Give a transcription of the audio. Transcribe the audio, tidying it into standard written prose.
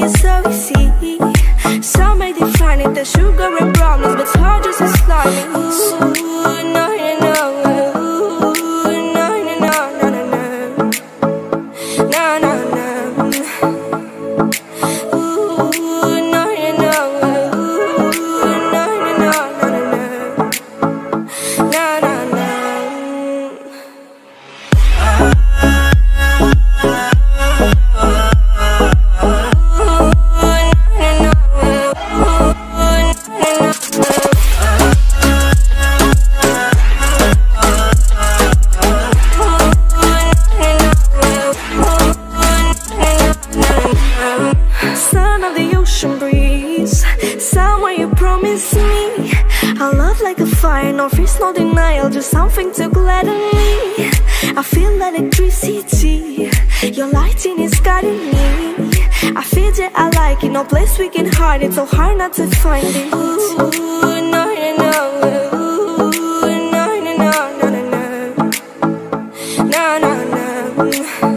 it's so easy. Some may define it as sugar and brownies, but it's hard just as slimy. Ooh, no, no, no. Ooh, no, no, no, no, no, no. No, no, no. Ooh, no, no, no. Ooh, no, no, no, no, no. No, no, no. Son of the ocean breeze, somewhere you promised me a love like a fire, no fears, no denial, just something to gladden me. I feel electricity, your lighting is guiding me. I feel that I like it, no place we can hide it, so hard not to find it. Ooh, no, no, no. Ooh, no, no, no, no, no, no. No, no, no.